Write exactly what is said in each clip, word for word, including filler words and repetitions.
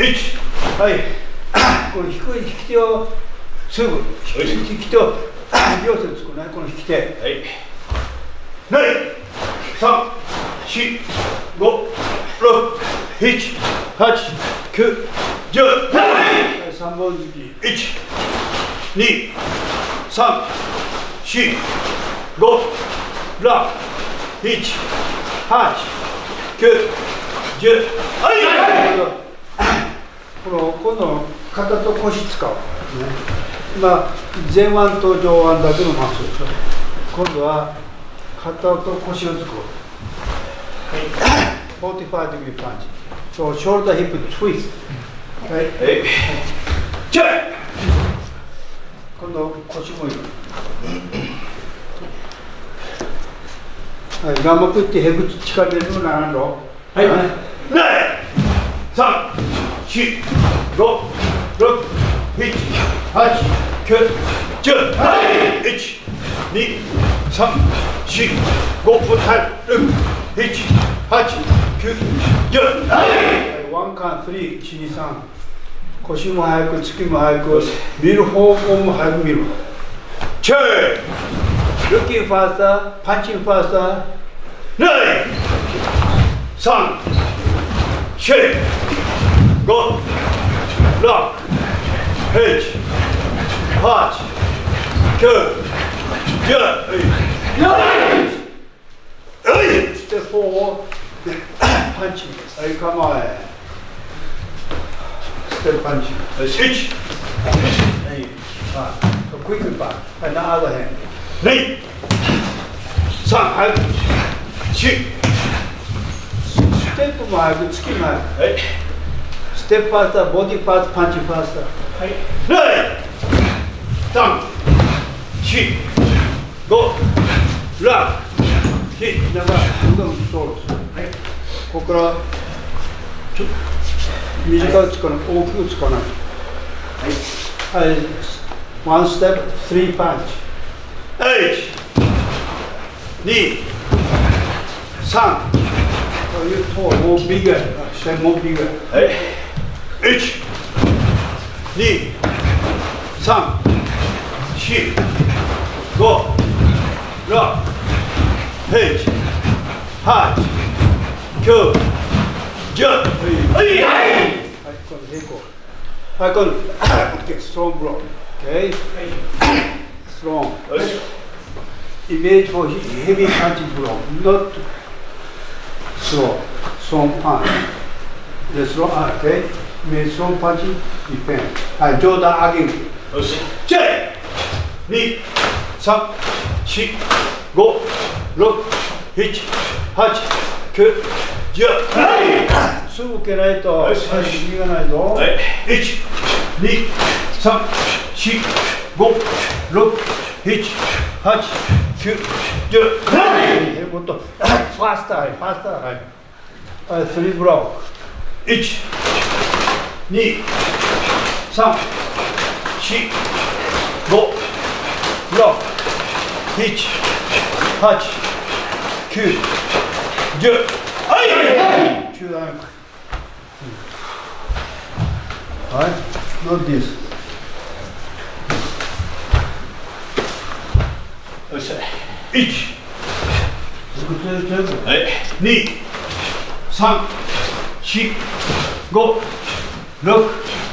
いち、はい、この低い引き手をすぐ引き手を両手でつくね、この引き手、はい、はい、さん、よん、ご、ろく、なな、はち、きゅう、じゅう、はい、さんぼん突き、いち、に、さん、よん、ご、ろく、なな、はち、きゅう、じゅう、はい、この今度の肩と腰使う、ね、今前腕と上腕だけのマッスルでしょ。今度は肩と腰を使う、よんじゅうごディグリーパンチ、そうショルダーヒップツイスト、はい、じゃあ今度腰もいる、はい、頑張ってへぐ力入れるのならんろ、はい、さん、よん、ご、ろく、なな、はち、きゅう、じゅう、はい、いち、に、さん、よん、ご、ろく、なな、はち、きゅう、じゅう、はい、ワンカン、スリー、いち、に、さん、腰も速く、突きも速く、見る方向も速く見る。チェーLooking faster, punching faster. Nine, 三、四、五、六、七、八、九、十、はい。ステップフォー、パンチ。はい、構え。ステップパンチ。いち、はい、クイックパン。はい、な、アドヘン。に、さん、はい、よん、ステップも早く、突きも早く、はい、ステップファースター、ボディファースト、パンチファースター、はい、さん、よん、ご、ろく、なな、どんどん通る、はい、ここからちょっと短く使わない、大きく使わない、はい、はい、ワンステップ、スリーパンチ。いち、に、さん、こういうと、もうビガー、下もビガー。はい。いち、に、さん、よん、ご、ろく、なな、はち、きゅう、じゅう。はい、はい。はい、これでいこう。はい、これ、OK、ストロングブロー。OK。ストロング。Image for heavy punching blow, not slow, strong punch. The slow, okay? Image strong punching, defend. はい、上段上げる。よし。じゃあ、に、さん、よん、ご、ろく、なな、はち、きゅう、じゅう。はい。すぐ受けないと、はい、右がないぞ。はい。いち、に、さん、よん、ご、ろく、なな、はち、きゅう、じゅう。はい。もっと、ファースター、ファースター。はい。はい、スリーブロック。いち、に、さん、よん、ご、ろく、なな、はち、きゅう、じゅう。はい。中段。はい。Not this. よっしゃ。いち、はい、に、さん、よん、ご、ろく、なな、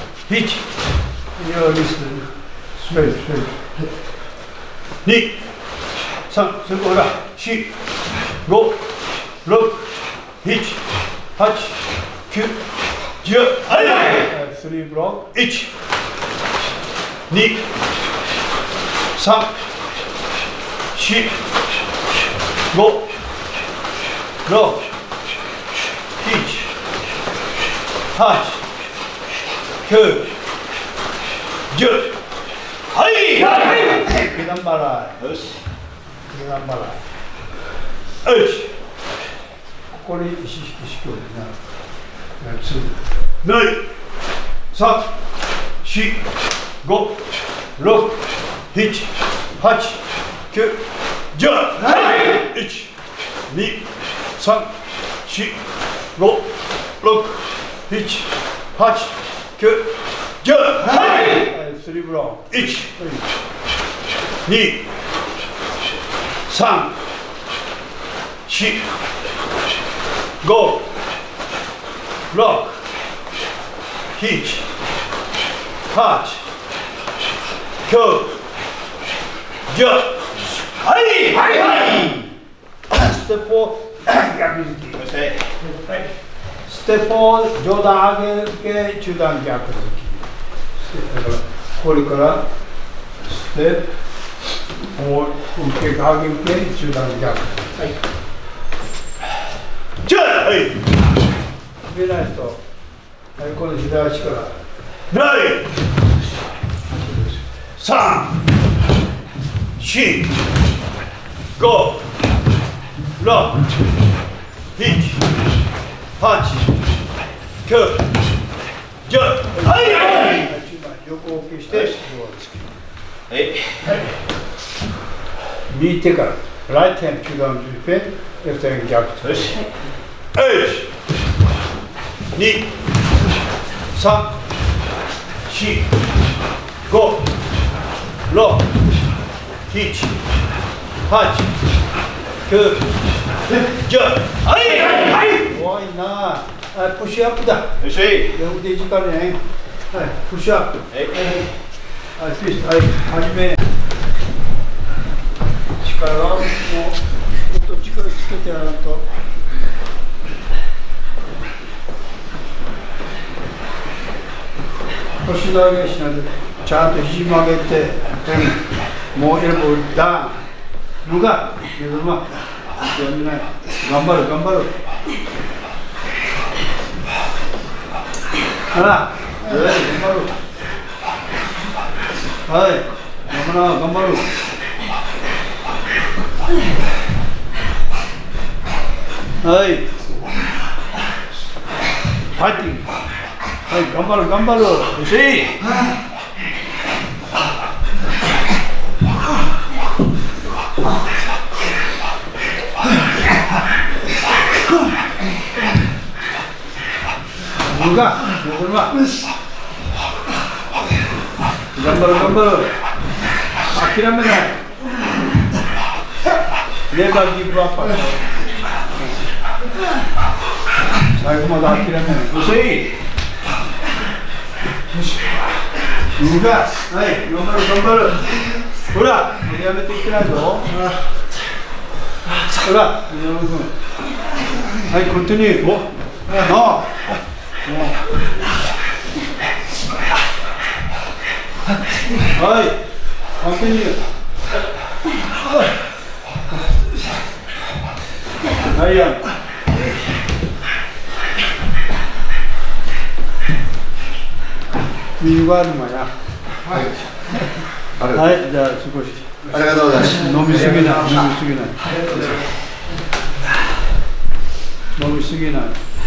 スペース、スペース。に、さん、それからよん、ご、ろく、なな、はち、きゅう、じゅう。はい。スリーブロック。いち、に、さん、よん、ご、ろく、なな、はち、きゅう、じゅう。はい。はい。下段払い。よし。下段払い。よし。ここに意識しような。に、さん、よん、ご、ろく、なな、はち、きゅう、じゅう。はい。いち、に、さん、よん、ご、ろく、なな、 はち、きゅう、じゅう、はい、スリーブロー、いち、に、さん、よん、ご、ろく、なな、はち、きゅう、じゅう、はいはいはい。ステップを逆突き。ステップを上段上げて中段逆突き。だからこれからステップを受け上げて中段逆突き。はい。じゃあはい。決めないと、はい、この左足から。はい。さん、よん、ご、ろく、なな、はち、きゅう、じゅう、はいはい。横置きして、はい。右手から、ライトヘン、中段ジューペン、レフトヘン逆と。いち、に、さん、よん、ご、ろく、なな、はち、きゅう、じゅう、はいはいはい。怖いなあ。プッシュアップだ。よし。両手力ね。はい、プッシュアップ。はい、はい、ツイスト。はい、始め。力をもう、もっと力つけてやらないと。腰の上げしないで、ちゃんと肘曲げて、もうエルボーダウン。のが、目玉。やめない。頑張る、頑張る。あら、はい、頑張る。はい、頑張る、頑張る。はい。ファイティング。はい、頑張る、頑張る。よし。頑張る、頑張る。諦めない。ネバーギブアップ。最後まで諦めない。よし。動か。はい、頑張る、頑張る。ほら、やめていけないぞ。ほら、宮野君。はい、コンティニュー。お。はい、コンティニュー。はいや。右側にもや。はい。はい、じゃあ少し。 ありがとうございます。 飲みすぎない、飲みすぎない。飲みすぎない。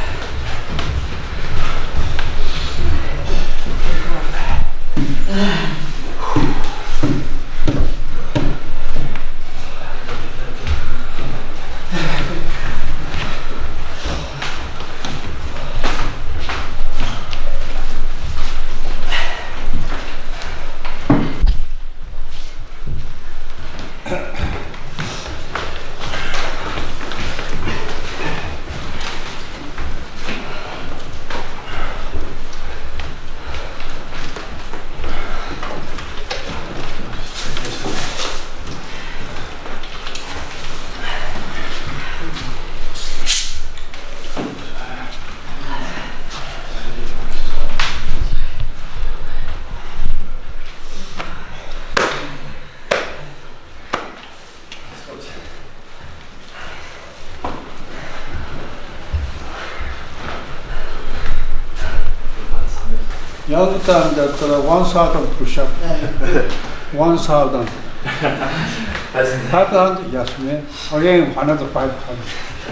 ヤングターンだったらワンサードンプッシュアップ。ワンサードン。five hundred, yes, man. Again, another five hundred.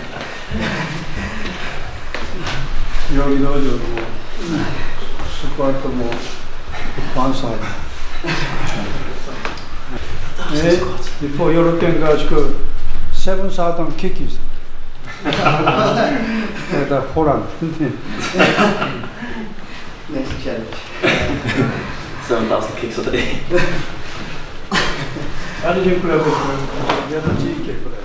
ヨギ道場もスクワットもワンサードン。で、一方ヨーロピアン合宿セブンサードンキッキーズ。だからホランド。 Next challenge. seven thousand kicks a day. How did you play with the other G kick for that?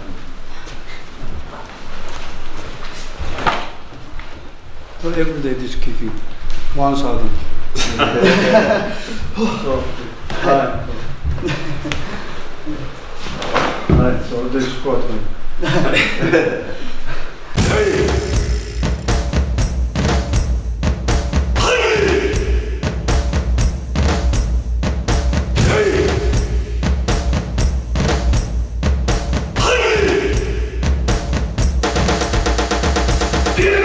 So every day this kicking one thousand. So, right. Right, so this squat one. Yeah!